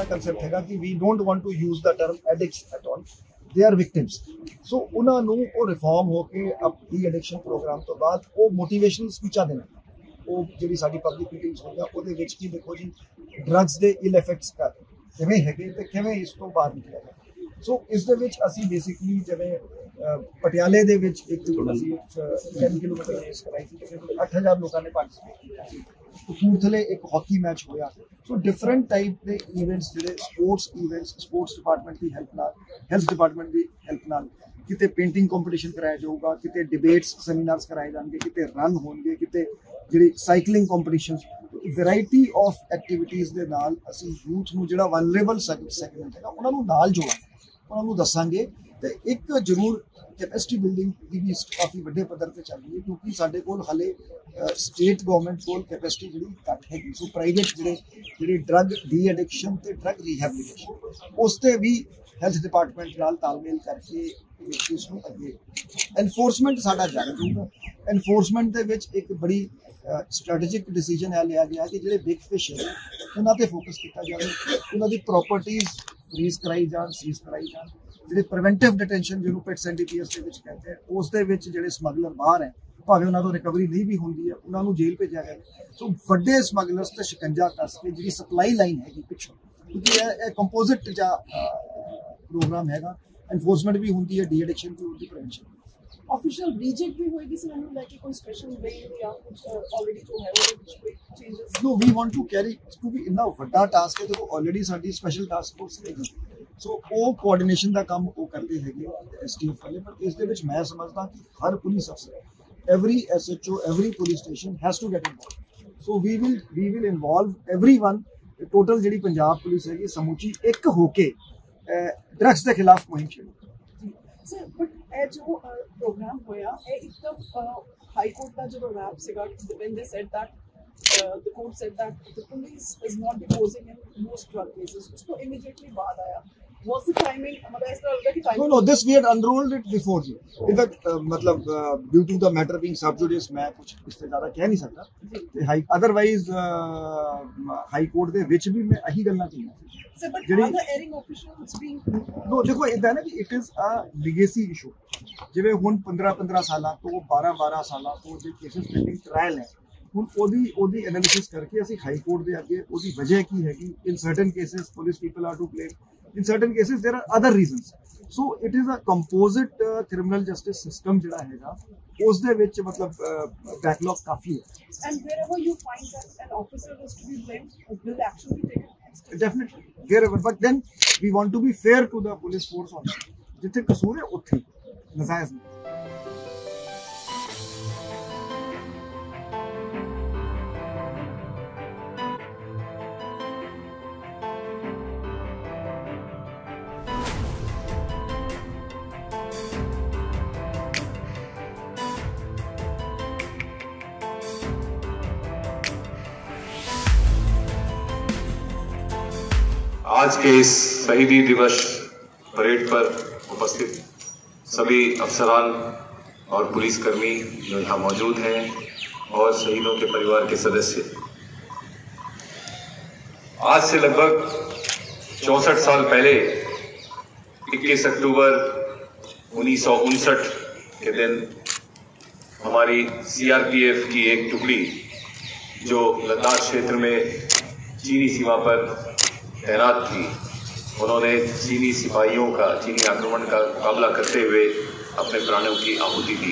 concept है कि we don't want to use the term addicts at all. They are victims. So ਉਹਨਾਂ ਨੂੰ ਉਹ ਰਿਫਾਰਮ ਹੋ ਕੇ ਆਪਣੀ ਐਡਿਕਸ਼ਨ ਪ੍ਰੋਗਰਾਮ ਤੋਂ ਬਾਅਦ ਉਹ ਮੋਟੀਵੇਸ਼ਨਲ ਸਪੀਚਾਂ ਦੇਣਾ, ਉਹ ਜਿਹੜੀ ਸਾਡੀ ਪਬਲਿਕ ਮੀਟਿੰਗਸ ਹੋਈਆਂ ਉਹਦੇ ਵਿੱਚ ਕੀ ਦੇਖੋ ਜੀ ਡਰੱਗਸ ਦੇ ਇਲ ਇਫੈਕਟਸ ਕਿਵੇਂ ਹੈਗੇ ਤੇ ਕਿਵੇਂ ਇਸ ਤੋਂ ਬਾਹਰ ਨਿਕਲਿਆ ਜਾਏ। ਸੋ ਇਸ ਦੇ ਵਿੱਚ ਅਸੀਂ ਬੇਸਿਕਲੀ ਜਿਵੇਂ ਪਟਿਆਲੇ ਦੇ ਵਿੱਚ ਇੱਕ ਅਸੀਂ 10 ਕਿਲੋਮੀਟਰ ਰੇਸ ਕਰਾਈ ਸੀ, 8000 ਲੋਕਾਂ ਨੇ ਪਾਰਟਿਸਿਪੇਟ ਕੀਤਾ ਸੀ। ਕਪੂਰਥਲੇ ਇੱਕ ਹਾਕੀ ਮੈਚ ਹੋਇਆ। ਸੋ ਡਿਫਰੈਂਟ ਟਾਈਪ ਦੇ ਇਵੈਂਟਸ ਜਿਹੜੇ ਸਪੋਰਟਸ ਇਵੈਂਟਸ, ਸਪੋਰਟਸ ਡਿਪਾਰਟਮੈਂਟ ਦੀ ਹੈਲਪ ਨਾਲ, ਹੈਲਥ ਡਿਪਾਰਟਮੈਂਟ ਦੀ ਹੈਲਪ ਨਾਲ ਕਿਤੇ ਪੇਂਟਿੰਗ ਕੰਪੀਟੀਸ਼ਨ ਕਰਾਇਆ ਜਾਊਗਾ, ਕਿਤੇ ਡਿਬੇਟਸ ਸੈਮੀਨਾਰਸ ਕਰਾਏ ਜਾਣਗੇ, ਕਿਤੇ ਰਨ ਹੋਣਗੇ, ਕਿਤੇ ਜਿਹੜੀ cycling competitions, variety of activities ਦੇ ਨਾਲ ਅਸੀਂ ਯੂਥ ਨੂੰ ਜਿਹੜਾ ਵਲਨਰੇਬਲ ਸੈਗਮੈਂਟ ਹੈਗਾ ਉਹਨਾਂ ਨੂੰ ਨਾਲ ਜੋੜਾਂਗੇ, ਉਹਨਾਂ ਨੂੰ ਦੱਸਾਂਗੇ। ਤੇ ਇੱਕ ਜ਼ਰੂਰ ਕੈਪੈਸਿਟੀ ਬਿਲਡਿੰਗ ਦੀ ਵੀ ਕਾਫੀ ਵੱਡੇ ਪੱਧਰ ਤੇ ਚੱਲ ਰਹੀ ਹੈ, ਕਿਉਂਕਿ ਸਾਡੇ ਕੋਲ ਹਾਲੇ ਸਟੇਟ ਗਵਰਨਮੈਂਟ ਕੋਲ ਕੈਪੈਸਿਟੀ ਜਿਹੜੀ ਘੱਟ ਹੈਗੀ। ਸੋ ਪ੍ਰਾਈਵੇਟ ਜਿਹੜੀ ਡਰੱਗ ਡੀ ਐਡਿਕਸ਼ਨ ਤੇ ਡਰੱਗ ਰੀਹੈਬਿਲਿਟੇਸ਼ਨ ਉਸ ਤੇ ਵੀ ਹੈਲਥ ਡਿਪਾਰਟਮੈਂਟ ਨਾਲ ਤਾਲਮੇਲ ਕਰਕੇ ਇਸ ਨੂੰ ਅੱਗੇ ਐਨਫੋਰਸਮੈਂਟ ਸਾਡਾ ਜਾਰੀ ਰਹੂਗਾ। ਐਨਫੋਰਸਮੈਂਟ ਦੇ ਵਿੱਚ ਇੱਕ ਬੜੀ ਸਟ੍ਰੈਟੇਜਿਕ ਡਿਸੀਜਨ ਹੈ ਲਿਆ ਗਿਆ ਕਿ ਜਿਹੜੇ ਬਿਗ ਫਿਸ਼ ਹੈ ਉਹਨਾਂ ਤੇ ਫੋਕਸ ਕੀਤਾ ਜਾਵੇ, ਉਹਨਾਂ ਦੀ ਪ੍ਰੋਪਰਟੀਜ਼ ਫਰੀਜ਼ ਕਰਾਈ ਜਾਣ, ਸੀਜ਼ ਕਰਾਈ ਜਾਣ। ਜਿਹੜੇ ਪ੍ਰੀਵੈਂਟਿਵ ਡਿਟੈਂਸ਼ਨ ਜਿਹਨੂੰ ਪਿਟਸ NDPS ਦੇ ਵਿੱਚ ਕਹਿੰਦੇ ਆ, ਉਸ ਦੇ ਵਿੱਚ ਜਿਹੜੇ ਸਮਗਲਰ ਬਾਹਰ ਹੈ, ਭਾਵੇਂ ਉਹਨਾਂ ਤੋਂ ਰਿਕਵਰੀ ਨਹੀਂ ਵੀ ਹੁੰਦੀ ਹੈ, ਉਹਨਾਂ ਨੂੰ ਜੇਲ੍ਹ ਭੇਜਿਆ ਜਾਵੇ। ਸੋ ਵੱਡੇ ਸਮਗਲਰਸ ਤੇ ਸ਼ਿਕੰਜਾ ਕੱਸ ਕੇ ਜਿਹੜੀ ਸਪਲਾਈ ਲਾਈਨ ਹੈਗੀ ਪਿੱਛੋਂ, ਕਿਉਂਕਿ ਇਹ ਕੰਪੋਜ਼ਿਟ ਜਾਂ ਪ੍ਰੋਗਰਾਮ ਹੈਗਾ, ਐਨਫੋਰਸਮੈਂਟ ਵੀ ਹੁੰਦੀ ਹੈ, ਡੀ ਐਡਿਕਸ਼ਨ ਵੀ ਹੁੰਦੀ, ਪ੍ਰੀਵੈਂਸ਼ਨ। ऑफिशियल रिजेक्ट भी होएगी सर, मैंने लाइक कोई स्पेशल वे या कुछ ऑलरेडी जो है वो कोई changes. No we want to carry, क्योंकि इतना ਵੱਡਾ ਟਾਸਕ ਹੈ ਦੇਖੋ, ਆਲਰੇਡੀ ਸਾਡੀ ਸਪੈਸ਼ਲ ਟਾਸਕ ਫੋਰਸ ਹੈਗੀ। ਸੋ ਉਹ ਕੋਆਰਡੀਨੇਸ਼ਨ ਦਾ ਕੰਮ ਉਹ ਕਰਦੇ ਹੈਗੇ STF ਵਾਲੇ। ਪਰ ਇਸ ਦੇ ਵਿੱਚ ਮੈਂ ਸਮਝਦਾ ਕਿ ਹਰ ਪੁਲਿਸ ਅਫਸਰ, every SHO, every police station has to get involved. So we will involve everyone. Total ਜਿਹੜੀ ਪੰਜਾਬ ਪੁਲਿਸ ਹੈਗੀ ਸਮੁੱਚੀ ਇੱਕ ਹੋ ਕੇ ਡਰੱਗਸ ਦੇ ਖਿਲਾਫ ਮੁਹਿੰਮ ਛੇੜੂ। सर बट ਇਹ ਜੋ ਪ੍ਰੋਗਰਾਮ ਹੋਇਆ ਇਹ ਇੱਕਦਮ ਹਾਈ ਕੋਰਟ ਦਾ ਜਦੋਂ ਰੈਪ ਸੀਗਾ, when they said that the court said that the police is not deposing in most drug cases, उसको immediately बाद आया। Was the timing मतलब इस तरह लगा कि timing? No, this we had unrolled it before ji. In fact मतलब due to the matter being sub judice मैं कुछ इससे ज़्यादा कह नहीं सकता। Otherwise हाई कोर्ट ਦੇ ਵਿੱਚ ਵੀ मैं यही ਗੱਲਾਂ ਕਹੀਆਂ। Sir, but are the erring officials being? No, देखो इतना ना कि it is a legacy issue। ਜਿਵੇਂ ਹੁਣ 15 ਸਾਲਾਂ ਤੋਂ 12 ਸਾਲਾਂ ਤੋਂ ਜੇ ਕੇਸਿਸ ਪੈਂਡਿੰਗ ਟ੍ਰਾਇਲ ਹੈ, ਹੁਣ ਉਹਦੀ ਐਨਾਲਿਸਿਸ ਕਰਕੇ ਅਸੀਂ ਹਾਈ ਕੋਰਟ ਦੇ ਅੱਗੇ ਉਹਦੀ ਵਜ੍ਹਾ ਕੀ ਹੈਗੀ। In certain cases police people are to blame, in certain cases there are other reasons। so it is a composite criminal justice system ਜਿਹੜਾ ਹੈਗਾ ਉਸ ਦੇ ਵਿੱਚ ਮਤਲਬ backlog ਕਾਫੀ ਹੈ। And wherever you find that an officer is to be blamed, will action be taken? Definitely wherever, but then we want to be fair to the police force also। ਜਿੱਥੇ ਕਸੂਰ ਹੈ ਉੱਥੇ ਨਜਾਇਜ਼ ਨਹੀਂ। आज के इस शहीदी दिवस परेड पर उपस्थित सभी अफसरान और पुलिसकर्मी जो यहाँ मौजूद हैं और शहीदों के परिवार के सदस्य, आज से लगभग 64 साल पहले 21 अक्टूबर 1959 के दिन हमारी CRPF की एक टुकड़ी जो लद्दाख क्षेत्र में चीनी सीमा पर तैनात थी, उन्होंने चीनी सिपाहियों का, चीनी आक्रमण का मुकाबला करते हुए अपने प्राणों की आहुति दी।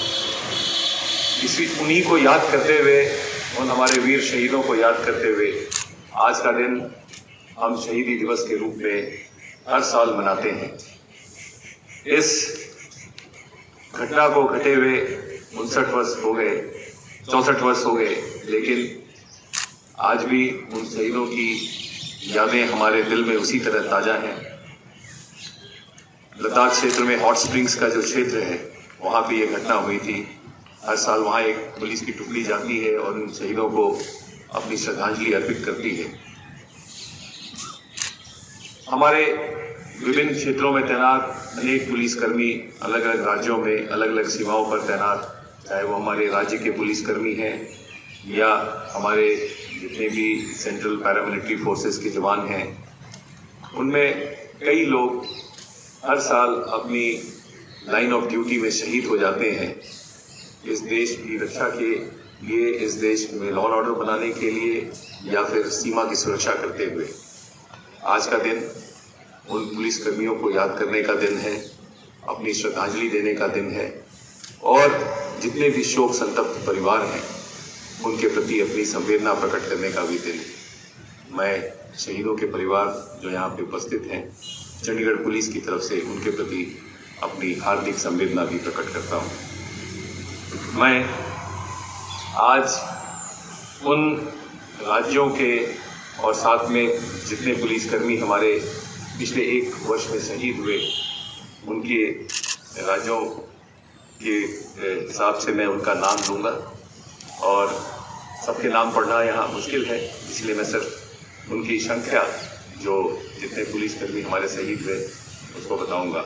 उन्हीं को याद करते हुए, उन हमारे वीर शहीदों को याद करते हुए आज का दिन हम शहीदी दिवस के रूप में हर साल मनाते हैं। इस घटना को घटे हुए 59 वर्ष हो गए, 64 वर्ष हो गए, लेकिन आज भी उन शहीदों की यादें हमारे दिल में उसी तरह ताजा हैं। लद्दाख क्षेत्र में हॉट स्प्रिंग्स का जो क्षेत्र है वहाँ पे ये घटना हुई थी। हर साल वहाँ एक पुलिस की टुकड़ी जाती है और उन शहीदों को अपनी श्रद्धांजलि अर्पित करती है। हमारे विभिन्न क्षेत्रों में तैनात अनेक पुलिसकर्मी अलग अलग राज्यों में अलग अलग सीमाओं पर तैनात, चाहे वो हमारे राज्य के पुलिसकर्मी हैं या हमारे जितने भी सेंट्रल पैरामिलिट्री फोर्सेस के जवान हैं उनमें कई लोग हर साल अपनी लाइन ऑफ ड्यूटी में शहीद हो जाते हैं इस देश की रक्षा के लिए, इस देश में लॉ एंड ऑर्डर बनाने के लिए या फिर सीमा की सुरक्षा करते हुए। आज का दिन उन पुलिस कर्मियों को याद करने का दिन है, अपनी श्रद्धांजलि देने का दिन है और जितने भी शोक संतप्त परिवार हैं उनके प्रति अपनी संवेदना प्रकट करने का भी दिन है। मैं शहीदों के परिवार जो यहाँ पे उपस्थित हैं, चंडीगढ़ पुलिस की तरफ से उनके प्रति अपनी हार्दिक संवेदना भी प्रकट करता हूँ। मैं आज उन राज्यों के और साथ में जितने पुलिसकर्मी हमारे पिछले एक वर्ष में शहीद हुए, उनके राज्यों के हिसाब से मैं उनका नाम लूँगा और सबके नाम पढ़ना यहाँ मुश्किल है, इसलिए मैं सिर्फ उनकी संख्या जो जितने पुलिसकर्मी हमारे शहीद हुए उसको बताऊँगा।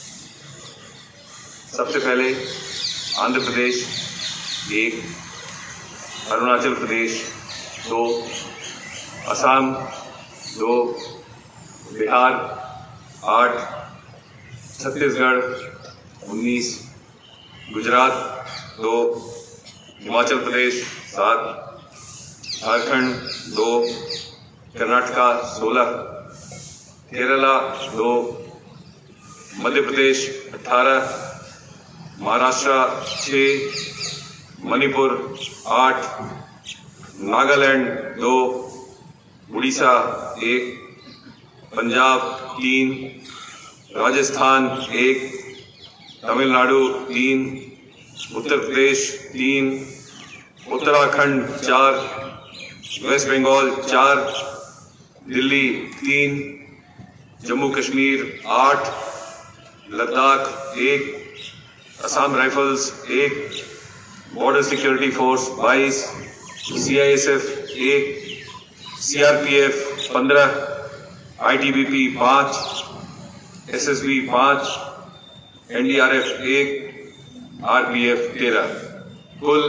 सबसे पहले Andhra Pradesh 1, Arunachal Pradesh 2, Assam 2, Bihar 8, Chhattisgarh 19, Gujarat 2, Himachal Pradesh 7, Jharkhand 2, Karnataka 16, Kerala 2, Madhya Pradesh 18, Maharashtra 6, Manipur 8, Nagaland 2, Orissa 1, Punjab 3, Rajasthan 1, Tamil Nadu 3, Uttar Pradesh 3, Uttarakhand 4, west Bengal 4, Delhi 3, Jammu Kashmir 8, Ladakh 1, Assam rifles 1, border security force 22, CISF 1, CRPF 15, ITBP 5, SSB 5, NDRF 1, RPF 13। कुल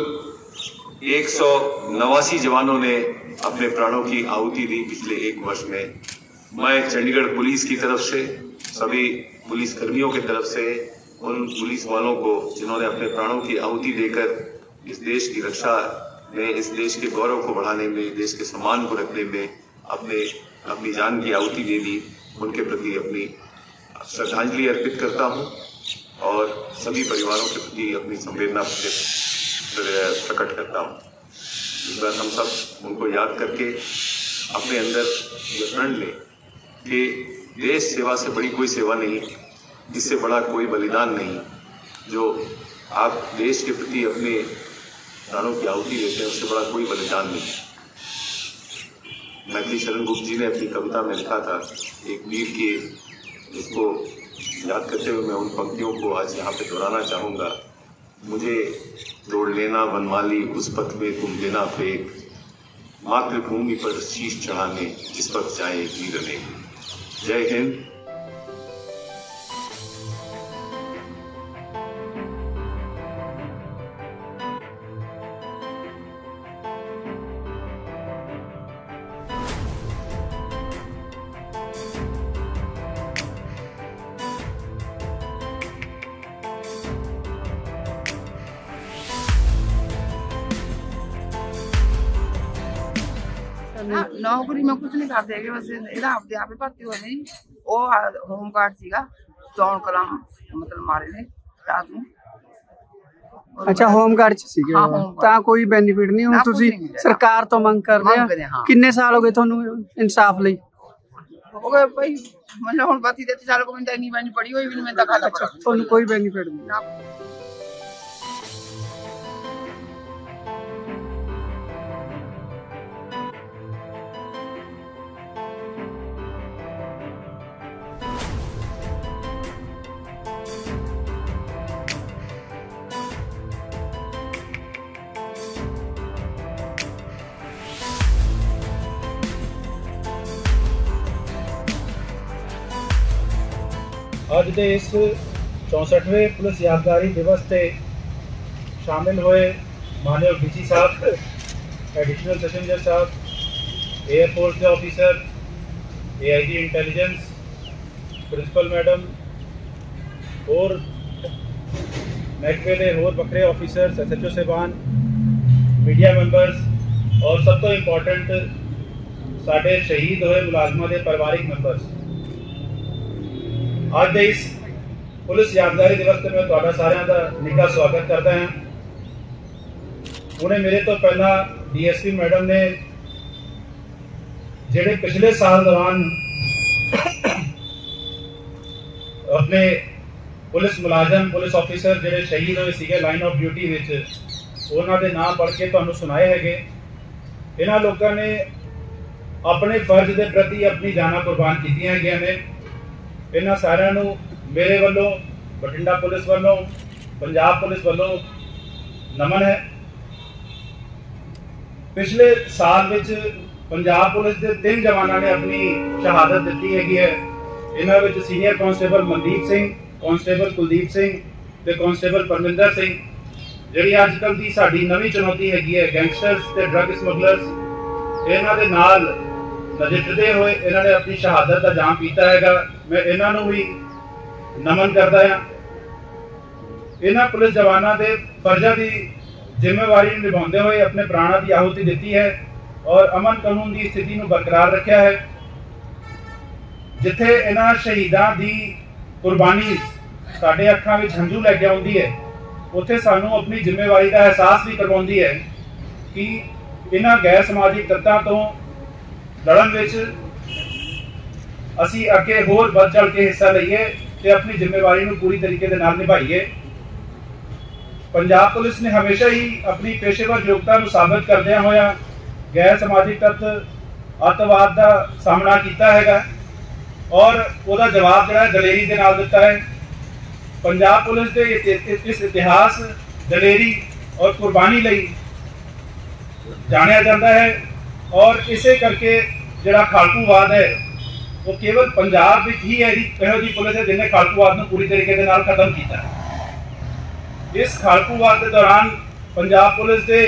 189 जवानों ने अपने प्राणों की आहुति दी पिछले एक वर्ष में। मैं चंडीगढ़ पुलिस की तरफ से, सभी पुलिस कर्मियों की तरफ से उन पुलिस वालों को जिन्होंने अपने प्राणों की आहुति देकर इस देश की रक्षा में, इस देश के गौरव को बढ़ाने में, देश के सम्मान को रखने में अपनी जान की आहुति दे दी, उनके प्रति अपनी श्रद्धांजलि अर्पित करता हूं और सभी परिवारों के प्रति अपनी संवेदना प्रकट करता हूं। इस बार हम सब उनको याद करके अपने अंदर ये प्रण लें कि देश सेवा से बड़ी कोई सेवा नहीं, इससे बड़ा कोई बलिदान नहीं। जो आप देश के प्रति अपने प्राणों की आहुति देते हैं, उससे बड़ा कोई बलिदान नहीं। मैथिली शरण गुप्त जी ने अपनी कविता में लिखा था एक वीर की, जिसको याद करते हुए मैं उन पंक्तियों को आज यहाँ पे दोहराना चाहूँगा। मुझे तोड़ लेना वनमाली उस पथ में तुम देना फेंक, मातृभूमि पर शीश चढ़ाने जिस पथ जाए वीर ने। जय हिंद। नौकरी में कुछ नहीं करते, बस ਇਹਦਾ ਆਪਦੇ ਆਪੇ ਭਰਤੀ ਹੋਏ ਨੇ। ਉਹ ਹੋਮ ਗਾਰਡ ਸੀਗਾ, ਚੌਣ ਕਲਾਂ ਮਤਲਬ ਮਾਰੇ ਨੇ ਰਾਤ ਨੂੰ। ਅੱਛਾ, ਹੋਮ ਗਾਰਡ ਚ ਸੀਗੇ ਤਾਂ ਕੋਈ ਬੈਨੀਫਿਟ ਨਹੀਂ। ਹੁਣ ਤੁਸੀਂ ਸਰਕਾਰ ਤੋਂ ਮੰਗ ਕਰਦੇ ਆ, ਕਿੰਨੇ ਸਾਲ ਹੋ ਗਏ ਤੁਹਾਨੂੰ ਇਨਸਾਫ ਲਈ? ਹੋ ਗਏ ਭਾਈ, ਮੈਨੂੰ ਹੁਣ 32-33 ਸਾਲ ਕੋ ਮੈਨੂੰ ਇੰਨੀ ਬੈਨੀ ਪੜੀ ਹੋਈ ਵੀ ਮੈਂ ਤਾਂ ਖਾਦਾ। ਤੁਹਾਨੂੰ ਕੋਈ ਬੈਨੀਫਿਟ ਨਹੀਂ? ਅੱਜ ਦੇ ਇਸ 64वें पुलिस यादगारी दिवस से शामिल हुए माननीय डीसी साहब, एडिशनल सेशन जज साहब, एयरफोर्स के officer, AIG intelligence, principal madam और महकमे के होर बखरे ऑफिसर्स, SHO साहबान, मीडिया मैंबर्स और सब तो इंपॉर्टेंट साढ़े शहीद होए मुलाजमान के परिवारिक मैंबर्स, आज के इस पुलिस यादगारी दिवस पर मैं तुहाडा सारिਆਂ का निघा स्वागत करता हाँ। उन्हें मेरे तो पहला DSP मैडम ने जिहड़े पिछले साल दौरान अपने पुलिस मुलाजम, पुलिस ऑफिसर जिहड़े शहीद होए सीगे लाइन ऑफ ड्यूटी विच, उन्हां दे नाम पढ़ के तुहानूं सुनाए हैगे। इन्हां लोगों ने अपने फर्ज के प्रति अपनी जाना कुर्बान कीतियां हैगियां ने। इन्हां सारिਆਂ ਨੂੰ मेरे वालों, बठिंडा पुलिस वालों, पंजाब पुलिस वालों नमन है। पिछले साल विच पंजाब पुलिस के 3 जवानों ने अपनी शहादत दी हैगी है। इन्हां विच senior constable Mandeep Singh, constable Kuldeep Singh ते कांस्टेबल परमिंदर सिंह। जिहड़ी अजकल की साडी नवीं चुनौती हैगी है गैंगस्टर्स ते ड्रग स्मगलर्स, इन्हां दे नाल नजिठदे होए इन्हां ने अपनी शहादत का जाम पीता हैगा। मैं इन्हां नूं भी नमन करता हाँ। इन्हां पुलिस जवानों के फर्जा की जिम्मेवारी निभाते हुए अपने प्राणों की आहुति दी है और अमन कानून की स्थिति को बरकरार रखा है। जिथे इन्हां शहीदों की कुर्बानी साडे अखां विच हंझू लैके आउंदी है, उत्थे सानू अपनी जिम्मेवारी का एहसास भी करवाउंदी है कि इन्हां गैर समाजिक तत्तां तो लड़न विच असी अगे होर बढ़ चढ़ के हिस्सा लईए ते अपनी जिम्मेवारी को पूरी तरीके दे नाल निभाईए। पंजाब पुलिस ने हमेशा ही अपनी पेशेवर योग्यता को साबित करदे होया गैर समाजिक तत्व अतवाद का सामना किया है और उसका जवाब जो दलेरी के नाल दिता है। पंजाब पुलिस के इस इतिहास दलेरी और कुर्बानी लई जानिया जाता है और इसे करके जिहड़ा खालकूवाद है वो केवल पंजाब में ही इहो जी पुलिस है जिन्हें खालकूवाद को पूरी तरीके के नाल खत्म किया। इस खालकूवाद के दौरान पंजाब पुलिस के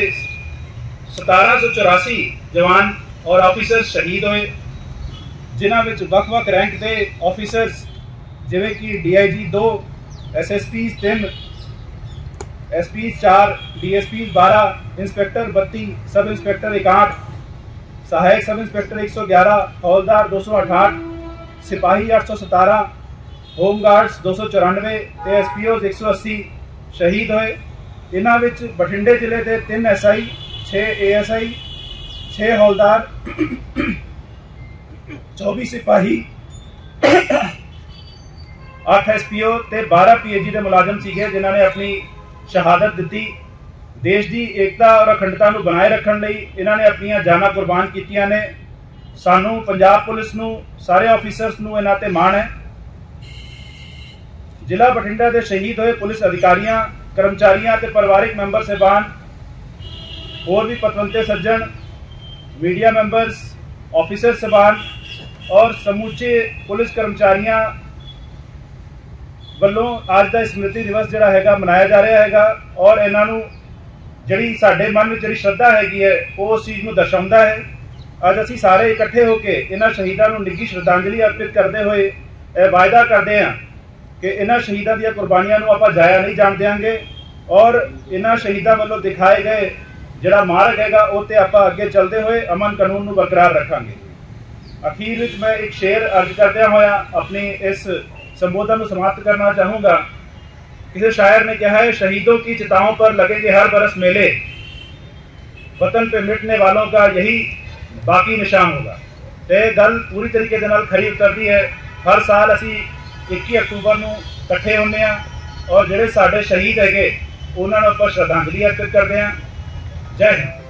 1784 जवान और ऑफिसर शहीद होए, जिन्हां विच वख-वख रैंक के ऑफिसर्स जिवें कि DIG 2, SSPs 3, SPs 4, DSPs 12, inspector 32, sub inspector 61, सहायक सब इंस्पैक्टर 111, हौलदार 268, सिपाही 817, होमगार्ड्स 294 ते SPOs 180 शहीद होए। इन्हां विच बठिंडे जिले के 3 SI, 6 ASI, 6 हौलदार, 24 सिपाही, 8 SPO ते 12 PAG के मुलाजम सीगे जिन्होंने अपनी शहादत दी। देश की एकता और अखंडता को बनाए रखने लई इन्होंने अपनी जाना कुर्बान कीतियां ने। सानू पंजाब पुलिस नू, सारे ऑफिसर्स नू इन्हां ते माण है। जिला बठिंडा के शहीद हुए पुलिस अधिकारियों, कर्मचारियों ते परिवारिक मैंबर साहबान, और भी पतवंते सज्जन, मीडिया मैंबर्स, ऑफिसर साहबान और समूचे पुलिस कर्मचारियों वालों आज का स्मृति दिवस जिहड़ा हैगा मनाया जा रहा हैगा और इन्हां नू जिहड़ी साडे मन में जिहड़ी श्रद्धा हैगी है वो उस चीज़ को दर्शाउंदा है। अज असी सारे इकट्ठे होकर इन्हां शहीदों को निੱਘੀ श्रद्धांजलि अर्पित करते हुए यह वायदा करते हैं कि इन्हां शहीदों दी कुर्बानियां नूं आपां जाया नहीं जाण देंगे और इन्हां शहीदों वालों दिखाए गए जिहड़ा मार्ग हैगा वो ते आपां अगे चलते हुए अमन कानून को बरकरार रखांगे। अखीर विच मैं एक शेर अर्ज करदे होया अपनी इस संबोधन को समाप्त करना चाहूँगा। किसी शायर ने कहा है, शहीदों की चिताओं पर लगेंगे हर बरस मेले, वतन पे मिटने वालों का यही बाकी निशान होगा। तो यह गल पूरी तरीके के नाल खरी उतरती है। हर साल असी 21 अक्तूबर को इकट्ठे होंगे हैं और जिहड़े साडे शहीद हैगे उन्होंने उपर श्रद्धांजलि अर्पित करते हैं। जय हिंद।